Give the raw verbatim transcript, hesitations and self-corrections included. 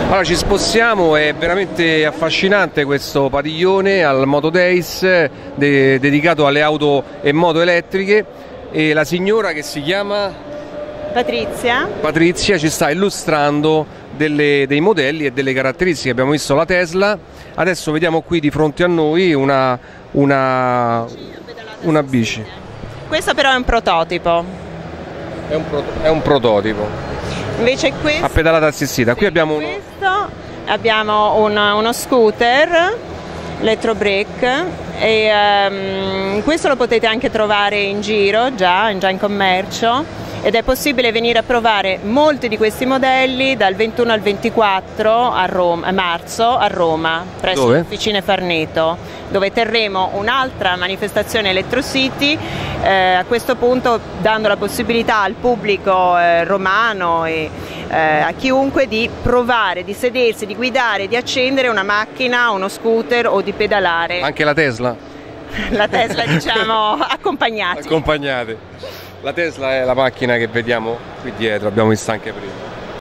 Allora ci spostiamo, è veramente affascinante questo padiglione al Moto Days de dedicato alle auto e moto elettriche, e la signora, che si chiama Patrizia, Patrizia ci sta illustrando delle, dei modelli e delle caratteristiche. Abbiamo visto la Tesla, adesso vediamo qui di fronte a noi una, una, una bici. Questo però è un prototipo. È un, pro è un prototipo. Invece questo, a pedalata assistita, qui abbiamo uno... questo abbiamo un, uno scooter electro brake, e um, questo lo potete anche trovare in giro, già, già in commercio, ed è possibile venire a provare molti di questi modelli dal ventuno al ventiquattro a, Roma, a marzo a Roma, presso Dove? l'Officine Farneto, dove terremo un'altra manifestazione Electro City, eh, a questo punto dando la possibilità al pubblico eh, romano e eh, a chiunque di provare, di sedersi, di guidare, di accendere una macchina, uno scooter o di pedalare. Anche la Tesla? La Tesla, diciamo, accompagnati. Accompagnate. La Tesla è la macchina che vediamo qui dietro, abbiamo visto anche prima.